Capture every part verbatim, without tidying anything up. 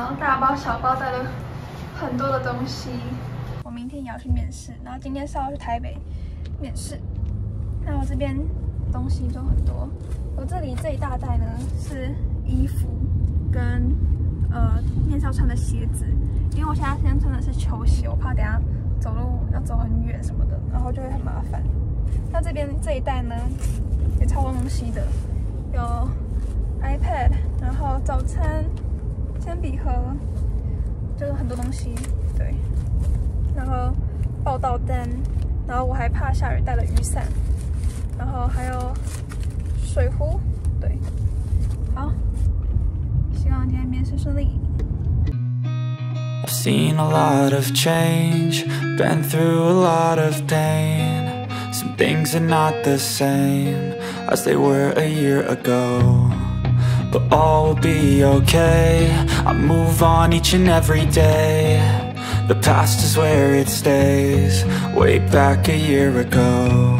后大包小包带了很多的东西。我明天也要去面试，然后今天是要去台北面试。那我这边东西都很多，我这里这一大袋呢是衣服跟呃面试要穿的鞋子，因为我现在先穿的是球鞋，我怕等下走路要走很远什么的，然后就会很麻烦。那这边这一袋呢也超多东西的，有 iPad， 然后早餐、铅笔盒，就是很多东西，对。然后报到单，然后我还怕下雨带了雨伞，然后还有水壶，对。好，希望今天面试顺利。 I've seen a lot of change, been through a lot of pain. Some things are not the same as they were a year ago, but all will be okay. I move on each and every day. The past is where it stays, way back a year ago.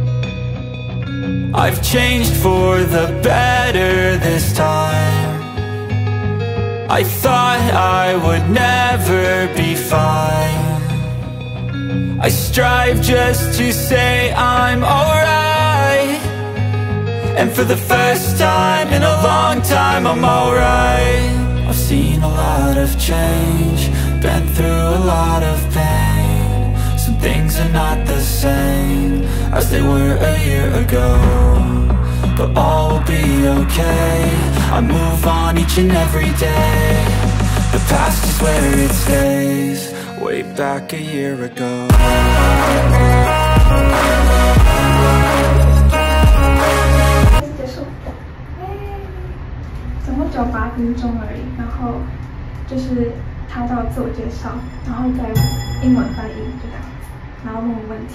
I've changed for the better this time. I thought I would never be fine. I strive just to say I'm alright, and for the first time in a long time I'm alright. I've seen a lot of change, been through a lot of pain. Some things are not the same as they were a year ago, but all will be okay. I move on each and every day. The past is where it stays, way back a year ago. 结束，总共只有八分钟而已。然后就是他叫我自我介绍，然后再英文翻译，就这样子，然后问我问题。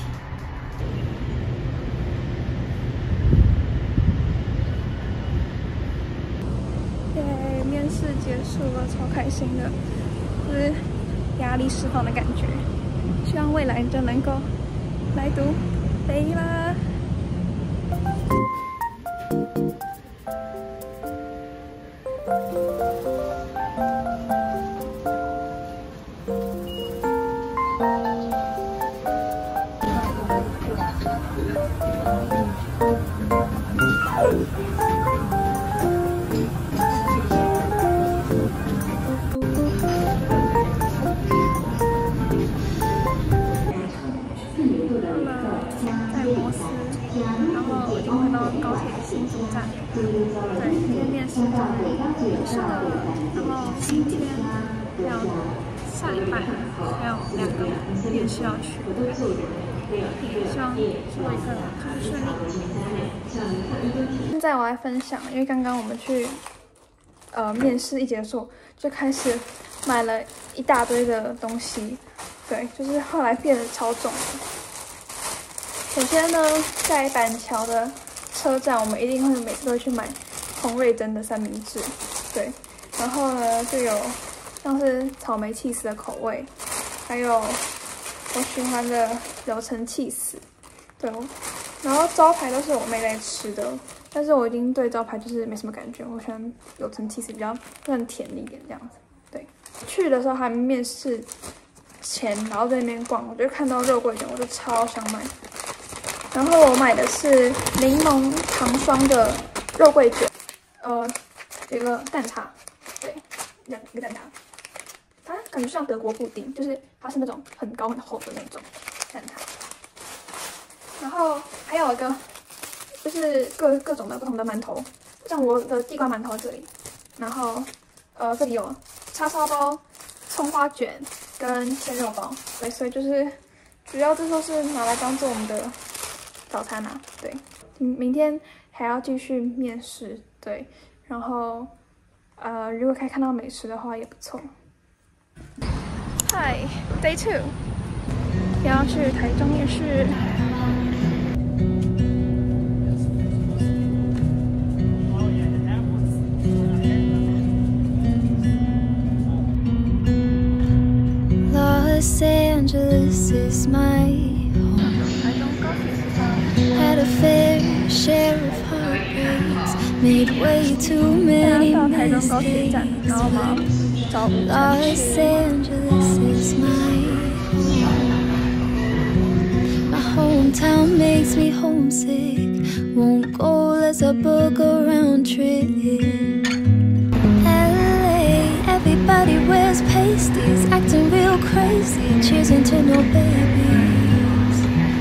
耶，面试结束了，超开心的，就是压力释放的感觉。希望未来就能够来读北啦。在摩斯，然后已经回到高铁新竹站。对，今天面试就结束了，然后今天还有下礼拜还有两个面试要去，希望做一个很顺利。现在我来分享，因为刚刚我们去呃面试一结束，就开始买了一大堆的东西，对，就是后来变得超重的。首先呢，在板桥的车站，我们一定会每次都会去买洪瑞珍的三明治，对。然后呢，就有像是草莓起司的口味，还有我喜欢的柳橙起司，对。然后招牌都是我妹在吃的，但是我已经对招牌就是没什么感觉，我喜欢柳橙起司比较更甜一点这样子，对。去的时候还没面试前，然后在那边逛，我就看到肉桂卷，我就超想买。然后我买的是柠檬糖霜的肉桂卷，呃，有一个蛋挞，对，两个蛋挞，它感觉像德国布丁，就是它是那种很高很厚的那种蛋挞。然后还有一个就是各各种的不同的馒头，像我的地瓜馒头这里，然后呃这里有叉烧包、葱花卷跟鲜肉包，对，所以就是主要这都是拿来当做我们的早餐啊，对，明天还要继续面试，对，然后呃，如果可以看到美食的话也不错。Hi, day two， 要去台中面试。 Los Angeles is my had a fair share of heartbreaks, made way too many mistakes. 早午餐 Los 吃。 Angeles is my my hometown makes me homesick. Won't go, let's a book a round trip. L A, everybody wears pasties, acting real crazy, cheersing to no babies.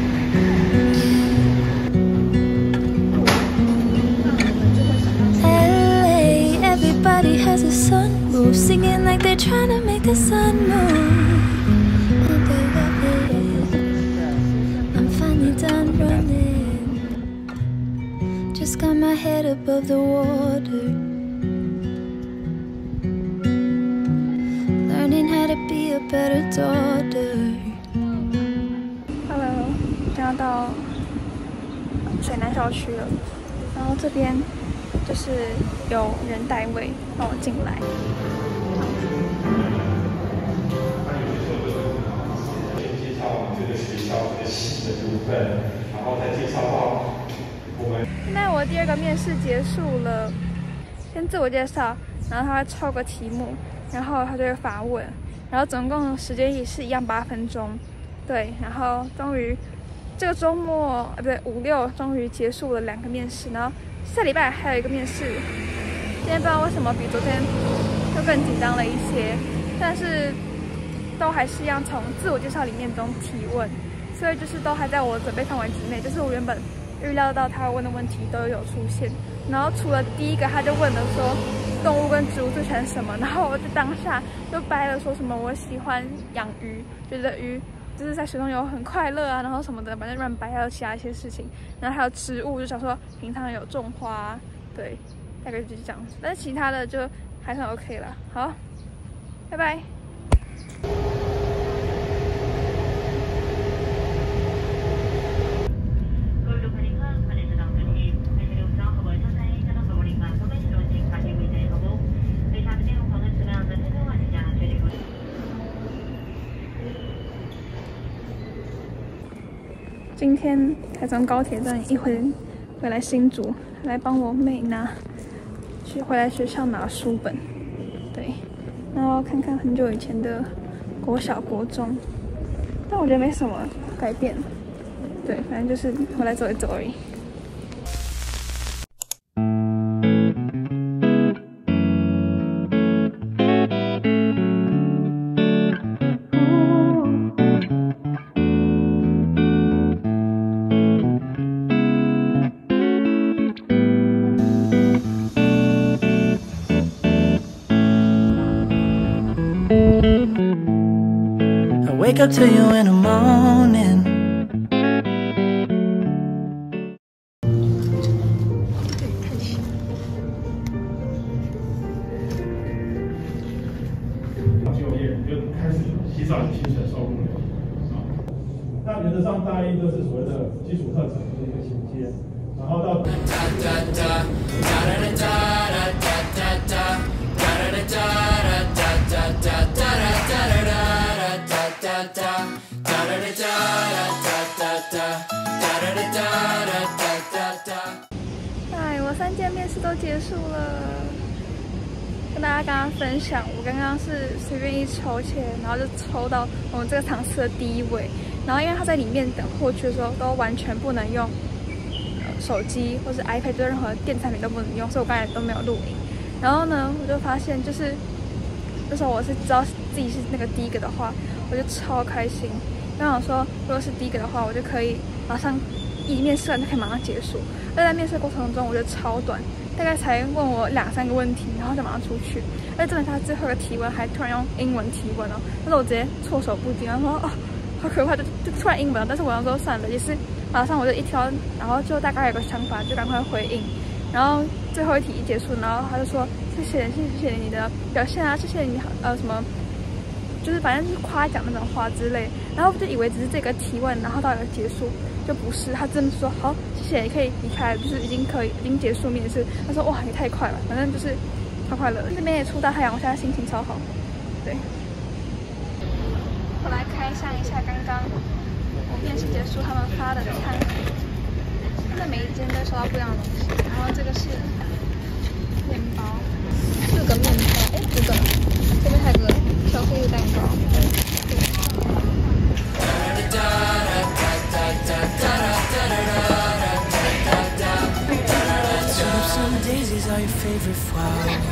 L A, everybody has a sunroof, singing like they're trying to make the sun move. And they love it. I'm finally done running. Just got my head above the water. Learning how to be a better daughter. Hello，现在到水南校区了，然后这边就是有人带位让我进来。 介绍这个学校的系的部分，然后再介绍到我们。 现在我第二个面试结束了，先自我介绍，然后他会抽个题目，然后他就会发问，然后总共时间也是一样八分钟。对，然后终于这个周末，呃，不对，五六终于结束了两个面试，然后下礼拜还有一个面试。今天不知道为什么比昨天又更紧张了一些，但是都还是要从自我介绍里面中提问，所以就是都还在我准备范围之内，就是我原本预料到他问的问题都有出现。然后除了第一个，他就问了说动物跟植物最喜欢什么，然后我就当下就掰了说什么我喜欢养鱼，觉得鱼就是在水中游很快乐啊，然后什么的，反正乱掰，还有其他一些事情。然后还有植物，就想说平常有种花，对，大概就是这样子。但是其他的就还算 OK 啦。好，拜拜。今天才从高铁站一回回来新竹，来帮我妹拿去回来学校拿书本，对，然后看看很久以前的国小国中，但我觉得没什么改变，对，反正就是回来走一走而已。 Wake up to you in the morning. 就业就开始提早薪水收入了啊。那原则上大一都是所谓的基础课程的一个衔接，然后到。 哎，我三件面试都结束了，跟大家刚刚分享，我刚刚是随便一抽签，然后就抽到我们这个场次的第一位。然后因为他在里面等获取的时候，都完全不能用、呃、手机或是 iPad， 就任何电子产品都不能用，所以我刚才都没有录影。然后呢，我就发现就是那时候我是知道自己是那个第一个的话，我就超开心。因为我说，如果是第一个的话，我就可以马上一面试完就可以马上结束。而在面试过程中，我觉得超短，大概才问我两三个问题，然后就马上出去。而且真的，他最后一个提问还突然用英文提问哦，但是我直接措手不及，然后说哦，好可怕，就就突然英文了。但是我想说算了，也是马上我就一挑，然后就大概有个想法，就赶快回应。然后最后一题一结束，然后他就说谢谢谢谢谢谢你的表现啊，谢谢你呃什么。就是反正就是夸奖那种话之类，然后我就以为只是这个提问，然后到一个结束，就不是，他真的说好，谢谢，你可以离开了，就是已经可以已经结束面试。他说哇，也太快了，反正就是超快乐。这边也出大太阳，我现在心情超好。对，我来开箱一下刚刚我面试结束他们发的餐，那每一间都收到不一样的东西。然后这个是面包，四个面包，哎，五个，这边还有个巧克力蛋糕。 Some daisies are your favorite flowers.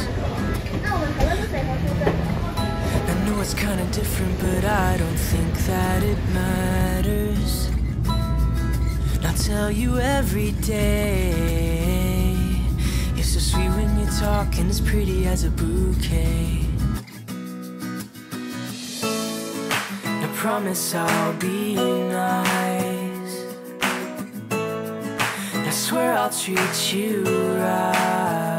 I know it's kinda different, but I don't think that it matters. I'll tell you every day. You're so sweet when you talk, and as pretty as a bouquet. I promise I'll be nice. I swear I'll treat you right.